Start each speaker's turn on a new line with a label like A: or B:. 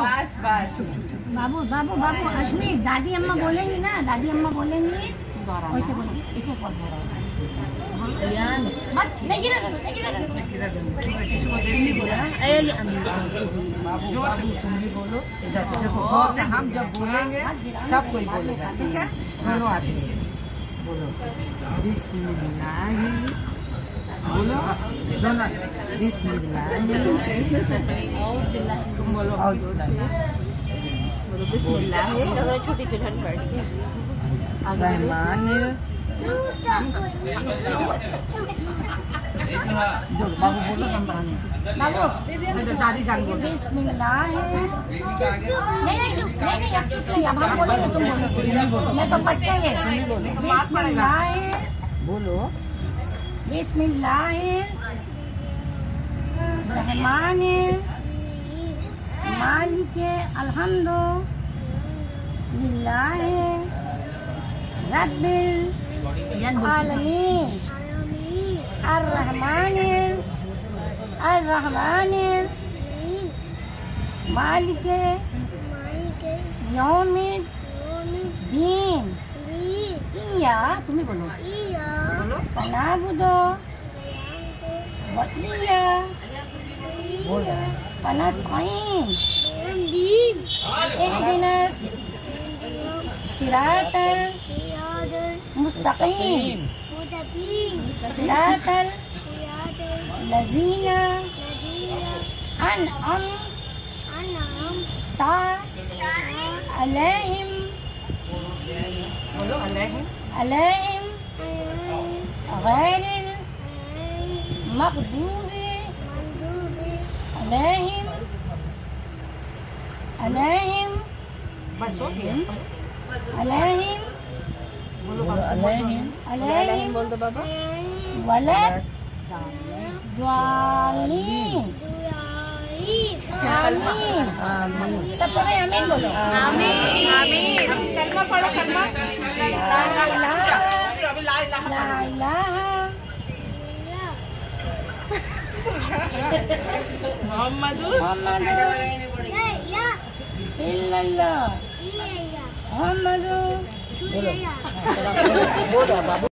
A: बस बस।
B: बाबू बाबू बाबू अश्मी दादी अम्मा बोलेंगी ना, दादी अम्मा बोलेंगी वैसे बोलेंगे। एक एक बार मत नहीं गिरा दो, नहीं गिरा दो।
A: किसी को देख नहीं बोला बाबू बाबू तुम भी बोलो। देखो गौर से हम जब बोलेंगे सब कोई बोलेगा, ठीक है? दोनों आदमी बोलो बिस्मिल्लाह, बोलो दोनों बिस्मिल्लाह, तुम बोलो बिस्मिल्लाह,
B: छोटी दुल्हन पड़ गई।
A: रहमान जो बाबू बोलो हम बाबू दादी जान बोलो
B: बिस्मिल्लाह। नहीं अब चुप नहीं, अब हम बोलेंगे तुम बोलो, मैं तो पढ़ेंगे। बिस्मिल्लाह
A: बोलो,
B: बिस्मिल्लाह रहमान मालिक अल्हम्दु लिल्लाह रब्बिल आलमीन अर्रहमान मालिक यौमिद दीन। इया तुम्हें बोलो, नअबुदु व इय्या नस्तईन इहदिनस सिरातल मुस्तकीम सिरातल लज़ीना अनअमता अलैहिम अलैहिम गैरिल मग़दूबि अलैहिम
A: बस हो गया।
B: अलैहिम
A: बोल दो बाबा।
B: वलद द्वालीन। आमीन। सब पढ़े आमीन बोलो।
A: आमीन आमीन। कलमा पढ़ो, कलमा। ला इलाहा मोहम्मदुर इल्लल्लाह। मोहम्मदुर बोलो बाबू।